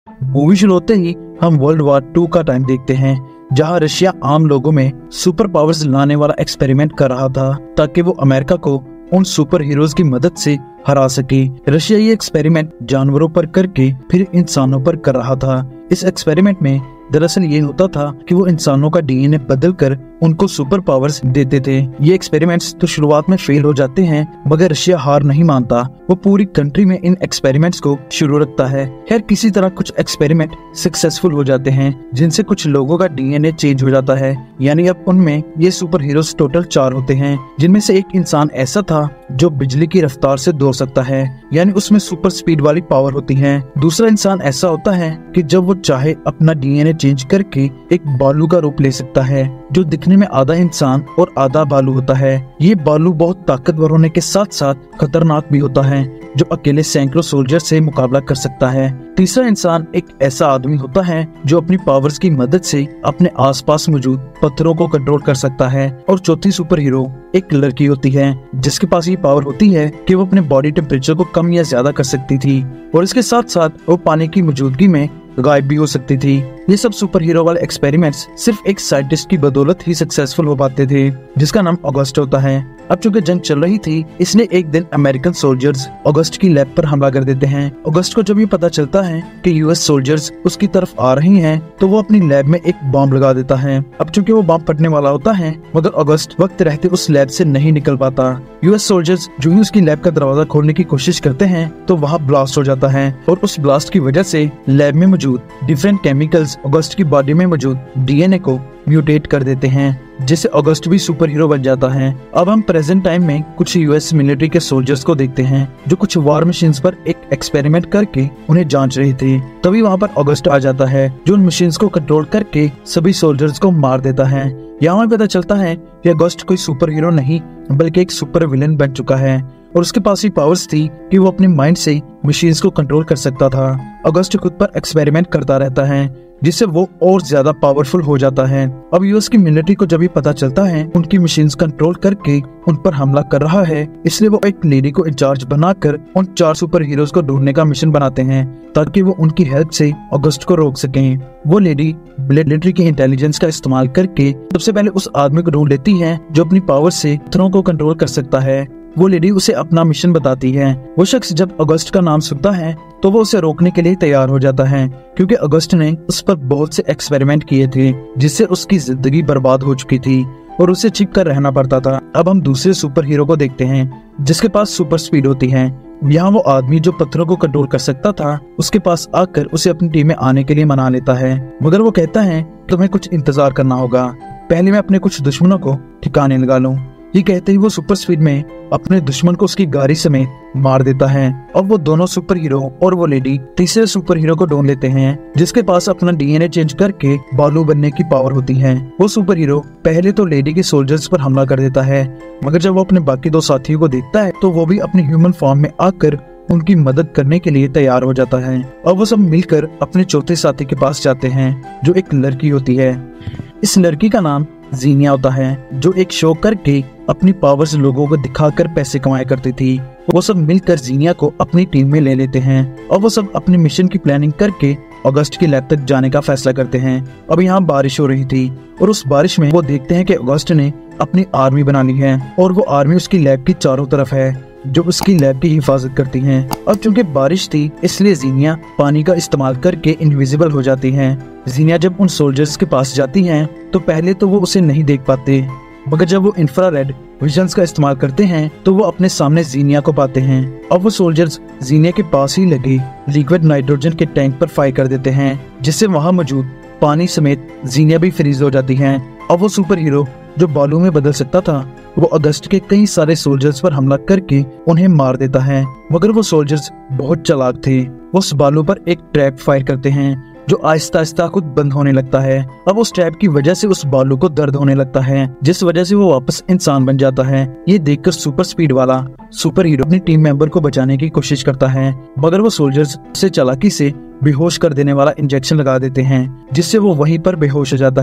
Movie शुरू होते ही हम वर्ल्ड वॉर 2 का टाइम देखते हैं, जहां रशिया आम लोगों में सुपर पावर्स लाने वाला एक्सपेरिमेंट कर रहा था ताकि वो अमेरिका को उन सुपर हीरोज की मदद से हरा सके। रशिया ये एक्सपेरिमेंट जानवरों पर करके फिर इंसानों पर कर रहा था। इस एक्सपेरिमेंट में दरअसल ये होता था कि वो इंसानों का डीएनए बदल कर उनको सुपर पावर्स देते थे। ये एक्सपेरिमेंट्स तो शुरुआत में फेल हो जाते हैं, मगर रशिया हार नहीं मानता। वो पूरी कंट्री में इन एक्सपेरिमेंट्स को शुरू रखता है। खैर किसी तरह कुछ एक्सपेरिमेंट सक्सेसफुल हो जाते हैं, जिनसे कुछ लोगों का डीएनए चेंज हो जाता है। यानी अब उनमें ये सुपर हीरोज टोटल 4 होते हैं, जिनमें से एक इंसान ऐसा था जो बिजली की रफ्तार से दौड़ सकता है, यानी उसमें सुपर स्पीड वाली पावर होती है। दूसरा इंसान ऐसा होता है कि जब वो चाहे अपना डीएनए चेंज करके एक बालू का रूप ले सकता है, जो दिखने में आधा इंसान और आधा बालू होता है। ये बालू बहुत ताकतवर होने के साथ साथ खतरनाक भी होता है, जो अकेले सैकड़ों सोल्जर से मुकाबला कर सकता है। तीसरा इंसान एक ऐसा आदमी होता है जो अपनी पावर्स की मदद से अपने आसपास मौजूद पत्थरों को कंट्रोल कर सकता है। और चौथी सुपर हीरो एक लड़की होती है, जिसके पास ये पावर होती है कि वो अपने बॉडी टेम्परेचर को कम या ज्यादा कर सकती थी, और इसके साथ साथ वो पानी की मौजूदगी में गायब भी हो सकती थी। ये सब सुपर हीरो वाले एक्सपेरिमेंट्स सिर्फ एक साइंटिस्ट की बदौलत ही सक्सेसफुल हो पाते थे, जिसका नाम ऑगस्ट होता है। अब चूंकि जंग चल रही थी, इसलिए एक दिन अमेरिकन सोल्जर्स ऑगस्ट की लैब पर हमला कर देते हैं। ऑगस्ट को जब ये पता चलता है कि यूएस सोल्जर्स उसकी तरफ आ रही हैं, तो वो अपनी लैब में एक बॉम्ब लगा देता है। अब चूंकि वो बॉम्ब फटने वाला होता है, मगर ऑगस्ट वक्त रहते उस लैब से नहीं निकल पाता। यूएस सोल्जर्स जो ही उसकी लैब का दरवाजा खोलने की कोशिश करते हैं, तो वहाँ ब्लास्ट हो जाता है, और उस ब्लास्ट की वजह से लैब में मौजूद डिफरेंट केमिकल्स ऑगस्ट की बॉडी में मौजूद डीएनए को म्यूटेट कर देते हैं, जिससे ऑगस्ट भी सुपर हीरो बन जाता है। अब हम प्रेजेंट टाइम में कुछ यूएस मिलिट्री के सोल्जर्स को देखते हैं, जो कुछ वॉर मशीन्स पर एक एक्सपेरिमेंट करके उन्हें जांच रहे थे। तभी वहाँ पर ऑगस्ट आ जाता है, जो उन मशीन्स को कंट्रोल करके सभी सोल्जर्स को मार देता है। यहाँ पता चलता है कि ऑगस्ट कोई सुपर हीरो नहीं, बल्कि एक सुपर विलेन बन चुका है, और उसके पास ही पावर्स थी कि वो अपने माइंड से मशीन्स को कंट्रोल कर सकता था। ऑगस्ट खुद पर एक्सपेरिमेंट करता रहता है, जिससे वो और ज्यादा पावरफुल हो जाता है। अब यूएस की मिलिट्री को जब ये पता चलता है उनकी मशीन्स कंट्रोल करके उन पर हमला कर रहा है, इसलिए वो एक लेडी को इंचार्ज बनाकर उन 4 सुपर हीरोज को ढूंढने का मिशन बनाते हैं, ताकि वो उनकी हेल्प से ऑगस्ट को रोक सकें। वो लेडी मिलिट्री की इंटेलिजेंस का इस्तेमाल करके सबसे पहले उस आदमी को ढूंढ लेती है जो अपनी पावर से पत्थरों को कंट्रोल कर सकता है। वो लेडी उसे अपना मिशन बताती है। वो शख्स जब अगस्त का नाम सुनता है, तो वो उसे रोकने के लिए तैयार हो जाता है, क्योंकि अगस्त ने उस पर बहुत से एक्सपेरिमेंट किए थे, जिससे उसकी जिंदगी बर्बाद हो चुकी थी और उसे छिप कर रहना पड़ता था। अब हम दूसरे सुपर हीरो को देखते हैं, जिसके पास सुपर स्पीड होती है। यहाँ वो आदमी जो पत्थरों को कंट्रोल कर सकता था, उसके पास आकर उसे अपनी टीम में आने के लिए मना लेता है, मगर वो कहता है तुम्हें कुछ इंतजार करना होगा, पहले मैं अपने कुछ दुश्मनों को ठिकाने लगा लूं। ये कहते ही वो सुपर स्पीड में अपने दुश्मन को उसकी गाड़ी समेत मार देता है। अब वो दोनों सुपर हीरो और वो लेडी तीसरे सुपर हीरो को ढूंढ लेते हैं, जिसके पास अपना डीएनए चेंज करके बालू बनने की पावर होती है। वो सुपर हीरो पहले तो लेडी के सोल्जर्स पर हमला कर देता है, मगर जब वो अपने बाकी 2 साथियों को देखता है, तो वो भी अपनी ह्यूमन फॉर्म में आकर उनकी मदद करने के लिए तैयार हो जाता है। और वो सब मिलकर अपने चौथे साथी के पास जाते हैं, जो एक लड़की होती है। इस लड़की का नाम जीनिया होता है, जो एक शो करके अपनी पावर्स लोगों को दिखाकर पैसे कमाया करती थी। वो सब मिलकर जीनिया को अपनी टीम में ले लेते हैं, और वो सब अपने मिशन की प्लानिंग करके अगस्त की लैब तक जाने का फैसला करते हैं। अब यहाँ बारिश हो रही थी, और उस बारिश में वो देखते हैं कि अगस्त ने अपनी आर्मी बना ली है, और वो आर्मी उसकी लैब की चारों तरफ है, जो उसकी लैब की हिफाजत करती हैं। अब चूंकि बारिश थी, इसलिए जीनिया पानी का इस्तेमाल करके इनविजिबल हो जाती हैं। जीनिया जब उन सोल्जर्स के पास जाती हैं, तो पहले तो वो उसे नहीं देख पाते, मगर जब वो इंफ्रारेड विजन्स का इस्तेमाल करते हैं, तो वो अपने सामने जीनिया को पाते हैं। अब वो सोल्जर्स जीनिया के पास ही लगे लिक्विड नाइट्रोजन के टैंक पर फायर कर देते हैं, जिससे वहाँ मौजूद पानी समेत जीनिया भी फ्रीज हो जाती हैं। अब वो सुपर हीरो जो बालू में बदल सकता था, वो अगस्त के कई सारे सोल्जर्स पर हमला करके उन्हें मार देता है, मगर वो सोल्जर्स बहुत चालाक थे। वो उस बालू पर एक ट्रैप फायर करते हैं, जो आहिस्ता आहिस्ता खुद बंद होने लगता है। अब उस ट्रैप की वजह से उस बालू को दर्द होने लगता है, जिस वजह से वो वापस इंसान बन जाता है। ये देखकर सुपर स्पीड वाला सुपर हीरो अपनी टीम मेंबर को बचाने की कोशिश करता है, मगर वो सोल्जर्स से चालाकी से बेहोश कर देने वाला इंजेक्शन लगा देते हैं, जिससे वो वहीं पर बेहोश हो जाता है।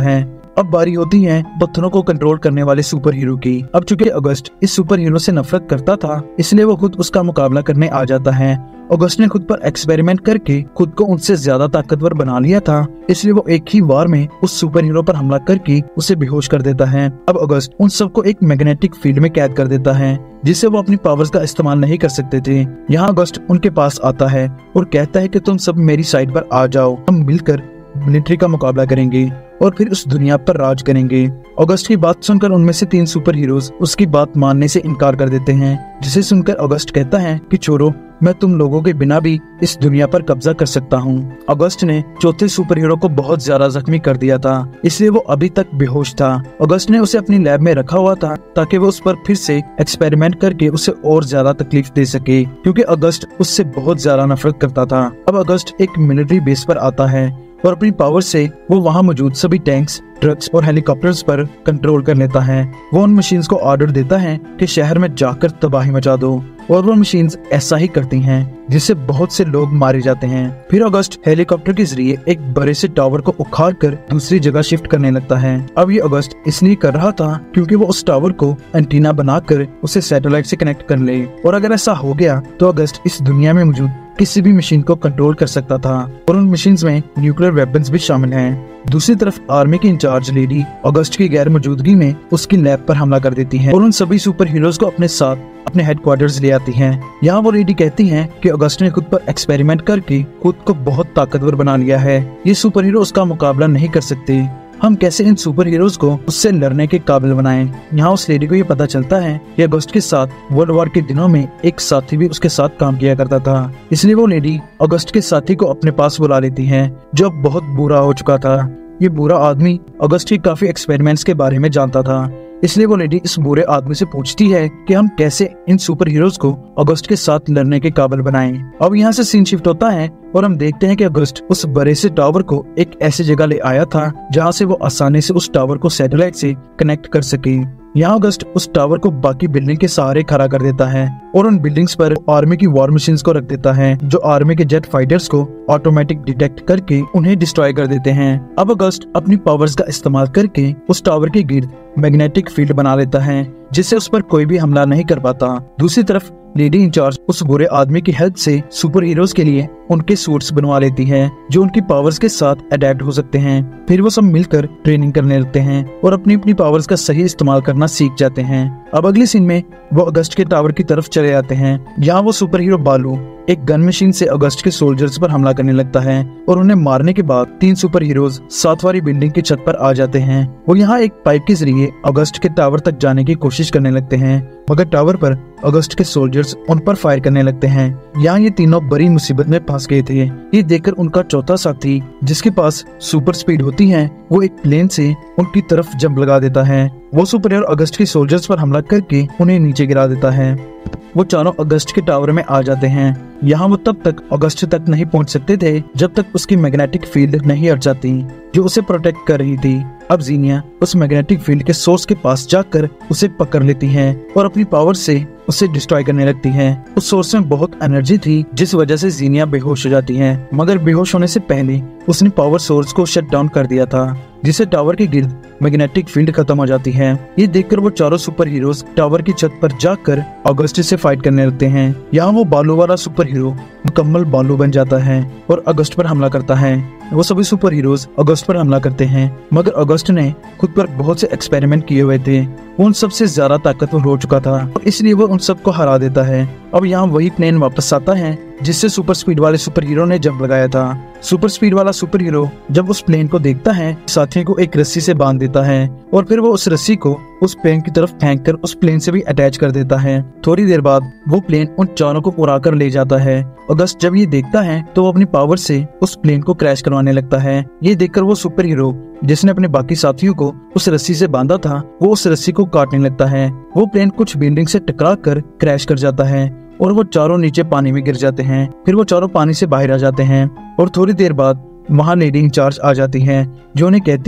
अब बारी होती है पत्थरों को कंट्रोल करने वाले सुपर हीरो की। अब चूंकि अगस्त इस सुपर हीरो से नफरत करता था, इसलिए वो खुद उसका मुकाबला करने आ जाता है। अगस्त ने खुद पर एक्सपेरिमेंट करके खुद को उनसे ज्यादा ताकतवर बना लिया था, इसलिए वो एक ही वार में उस सुपर हीरो पर हमला करके उसे बेहोश कर देता है। अब अगस्त उन सबको एक मैग्नेटिक फील्ड में कैद कर देता है, जिससे वो अपनी पावर्स का इस्तेमाल नहीं कर सकते थे। यहाँ अगस्त उनके पास आता है और कहता है कि तुम सब मेरी साइड पर आ जाओ, हम मिलकर मिलिट्री का मुकाबला करेंगे और फिर उस दुनिया पर राज करेंगे। अगस्त की बात सुनकर उनमें से 3 सुपर हीरोज उसकी बात मानने से इनकार कर देते हैं, जिसे सुनकर अगस्त कहता है कि छोड़ो, मैं तुम लोगों के बिना भी इस दुनिया पर कब्जा कर सकता हूँ। अगस्त ने चौथे सुपर हीरो को बहुत ज्यादा जख्मी कर दिया था, इसलिए वो अभी तक बेहोश था। अगस्त ने उसे अपनी लैब में रखा हुआ था ताकि वो उस पर फिर से एक्सपेरिमेंट करके उसे और ज्यादा तकलीफ दे सके, क्योंकि अगस्त उससे बहुत ज्यादा नफरत करता था। अब अगस्त एक मिलिट्री बेस पर आता है और अपनी पावर से वो वहाँ मौजूद सभी टैंक्स, ट्रक्स और हेलीकॉप्टर्स पर कंट्रोल कर लेता है। वो उन मशीन्स को ऑर्डर देता है कि शहर में जाकर तबाही मचा दो, और वो मशीन्स ऐसा ही करती हैं, जिससे बहुत से लोग मारे जाते हैं। फिर अगस्त हेलीकॉप्टर के जरिए एक बड़े से टावर को उखाड़ कर दूसरी जगह शिफ्ट करने लगता है। अब ये अगस्त इसलिए कर रहा था क्योंकि वो उस टावर को एंटीना बनाकर उसे सैटेलाइट से कनेक्ट कर ले, और अगर ऐसा हो गया तो अगस्त इस दुनिया में मौजूद किसी भी मशीन को कंट्रोल कर सकता था, और उन मशीन्स में न्यूक्लियर वेपन्स भी शामिल हैं। दूसरी तरफ आर्मी की इंचार्ज लेडी अगस्त की गैर मौजूदगी में उसकी लैब पर हमला कर देती है और उन सभी सुपर हीरोज को अपने साथ अपने हेडक्वार्टर्स ले आती हैं। यहाँ वो लेडी कहती हैं कि अगस्त ने खुद पर एक्सपेरिमेंट करके खुद को बहुत ताकतवर बना लिया है, ये सुपर हीरो उसका मुकाबला नहीं कर सकते, हम कैसे इन सुपर हीरोज को उससे लड़ने के काबिल बनाएं। यहाँ उस लेडी को ये पता चलता है कि अगस्त के साथ वर्ल्ड वॉर के दिनों में एक साथी भी उसके साथ काम किया करता था, इसलिए वो लेडी अगस्त के साथी को अपने पास बुला लेती है, जो अब बहुत बुरा हो चुका था। ये बुरा आदमी अगस्त की काफी एक्सपेरिमेंट्स के बारे में जानता था, इसलिए वो लेडी इस बुरे आदमी से पूछती है कि हम कैसे इन सुपर हीरोज को अगस्त के साथ लड़ने के काबिल बनाएं। अब यहाँ से सीन शिफ्ट होता है और हम देखते हैं कि अगस्त उस बड़े से टावर को एक ऐसी जगह ले आया था जहाँ से वो आसानी से उस टावर को सैटेलाइट से कनेक्ट कर सके। यहाँ अगस्त उस टावर को बाकी बिल्डिंग के सहारे खड़ा कर देता है और उन बिल्डिंग्स पर आर्मी की वॉर मशीन्स को रख देता है, जो आर्मी के जेट फाइटर्स को ऑटोमेटिक डिटेक्ट करके उन्हें डिस्ट्रॉय कर देते हैं। अब अगस्त अपनी पावर्स का इस्तेमाल करके उस टावर के गिर्द मैग्नेटिक फील्ड बना लेता है, जिससे उस पर कोई भी हमला नहीं कर पाता। दूसरी तरफ लेडी इंचार्ज उस बुरे आदमी की हेल्प से सुपर हीरोज के लिए उनके सूट्स बनवा लेती है, जो उनकी पावर्स के साथ अडैप्ट हो सकते हैं। फिर वो सब मिलकर ट्रेनिंग करने लगते हैं और अपनी अपनी पावर्स का सही इस्तेमाल करना सीख जाते हैं। अब अगले सीन में वो अगस्त के टावर की तरफ चले जाते हैं, जहाँ वो सुपर हीरो बालू एक गन मशीन से अगस्त के सोल्जर्स पर हमला करने लगता है और उन्हें मारने के बाद 3 सुपर हीरोज 7 वाली बिल्डिंग की छत पर आ जाते हैं। वो यहाँ एक पाइप के जरिए अगस्त के टावर तक जाने की कोशिश करने लगते हैं, मगर टावर पर अगस्त के सोल्जर्स उन पर फायर करने लगते हैं। यहाँ ये तीनों बड़ी मुसीबत में फंस गए थे। ये देखकर उनका चौथा साथी, जिसके पास सुपर स्पीड होती है, वो एक प्लेन से उनकी तरफ जंप लगा देता है। वो सुपर हीरो अगस्त के सोल्जर्स पर हमला करके उन्हें नीचे गिरा देता है। वो चारों अगस्त के टावर में आ जाते हैं। यहाँ वो तब तक अगस्त तक नहीं पहुँच सकते थे जब तक उसकी मैग्नेटिक फील्ड नहीं हट जाती, जो उसे प्रोटेक्ट कर रही थी। अब जीनिया उस मैग्नेटिक फील्ड के सोर्स के पास जाकर उसे पकड़ लेती है और अपनी पावर से उसे डिस्ट्रॉय करने लगती है। उस सोर्स में बहुत एनर्जी थी, जिस वजह से जीनिया बेहोश हो जाती है, मगर बेहोश होने से पहले उसने पावर सोर्स को शट डाउन कर दिया था, जिससे टावर के गिर्द मैग्नेटिक फील्ड खत्म हो जाती है। ये देखकर वो चारों सुपर हीरोज टावर की छत पर जाकर अगस्त से फाइट करने लगते हैं। यहाँ वो बालू वाला सुपर हीरो मुकम्मल बालू बन जाता है और अगस्त पर हमला करता है। वो सभी सुपर हीरोज अगस्त पर हमला करते हैं, मगर अगस्त ने खुद पर बहुत से एक्सपेरिमेंट किए हुए थे। वो उन सबसे ज्यादा ताकतवर हो चुका था और इसलिए वो उन सबको हरा देता है। अब यहाँ वही प्लेन वापस आता है जिससे सुपर स्पीड वाले सुपर हीरो ने जंप लगाया था। सुपर स्पीड वाला सुपर हीरो जब उस प्लेन को देखता है, साथियों को एक रस्सी से बांध देता है और फिर वो उस रस्सी को उस प्लेन की तरफ फेंक कर उस प्लेन से भी अटैच कर देता है। थोड़ी देर बाद वो प्लेन उन चारों को उड़ा कर ले जाता है। अगस्त जब ये देखता है तो वो अपनी पावर से उस प्लेन को क्रैश करवाने लगता है। ये देखकर वो सुपर हीरो जिसने अपने बाकी साथियों को उस रस्सी से बांधा था, वो उस रस्सी को काटने लगता है। वो प्लेन कुछ बिल्डिंग से टकरा कर क्रैश कर जाता है और वो चारों नीचे पानी में गिर जाते हैं। फिर वो चारों पानी से बाहर आ जाते हैं और थोड़ी देर बाद वहाँ लेडी इंचार्ज आ जाती है, जो उन्हें कहती है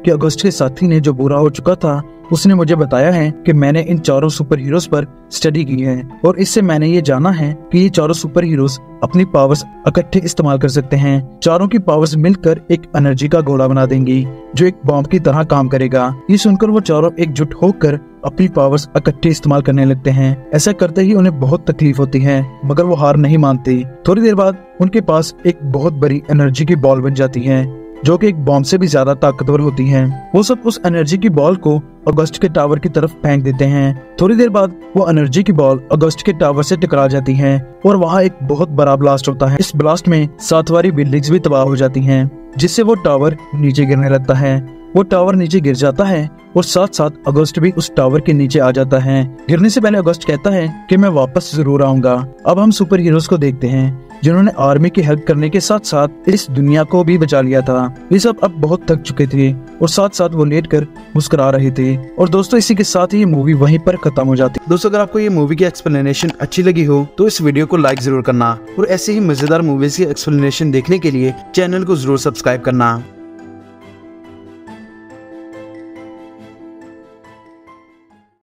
कि अगस्त के साथी ने जो बुरा हो चुका था उसने मुझे बताया है कि मैंने इन चारों सुपर हीरोज पर स्टडी की है और इससे मैंने ये जाना है कि ये चारों सुपर हीरोज अपनी पावर्स इकट्ठे इस्तेमाल कर सकते हैं। चारों की पावर्स मिलकर एक एनर्जी का गोला बना देंगी जो एक बॉम्ब की तरह काम करेगा। ये सुनकर वो चारों एकजुट होकर अपनी पावर्स इकट्ठे इस्तेमाल करने लगते हैं। ऐसा करते ही उन्हें बहुत तकलीफ होती है मगर वो हार नहीं मानती। थोड़ी देर बाद उनके पास एक बहुत बड़ी एनर्जी की बॉल बन जाती है जो कि एक बॉम्ब से भी ज्यादा ताकतवर होती है। वो सब उस एनर्जी की बॉल को अगस्त के टावर की तरफ फेंक देते हैं। थोड़ी देर बाद वो एनर्जी की बॉल अगस्त के टावर से टकरा जाती है और वहाँ एक बहुत बड़ा ब्लास्ट होता है। इस ब्लास्ट में 7 वाली बिल्डिंग्स भी तबाह हो जाती हैं जिससे वो टावर नीचे गिरने लगता है। वो टावर नीचे गिर जाता है और साथ साथ अगस्त भी उस टावर के नीचे आ जाता है। गिरने से पहले अगस्त कहता है कि मैं वापस जरूर आऊंगा। अब हम सुपर हीरोज को देखते हैं जिन्होंने आर्मी की हेल्प करने के साथ साथ इस दुनिया को भी बचा लिया था। ये सब अब बहुत थक चुके थे और साथ साथ वो लेटकर मुस्कुरा रहे थे। और दोस्तों इसी के साथ ही ये मूवी वहीं पर खत्म हो जाती। दोस्तों अगर आपको ये मूवी की एक्सप्लेनेशन अच्छी लगी हो तो इस वीडियो को लाइक जरूर करना और ऐसे ही मजेदार मूवीज की एक्सप्लेनेशन देखने के लिए चैनल को जरूर सब्सक्राइब करना।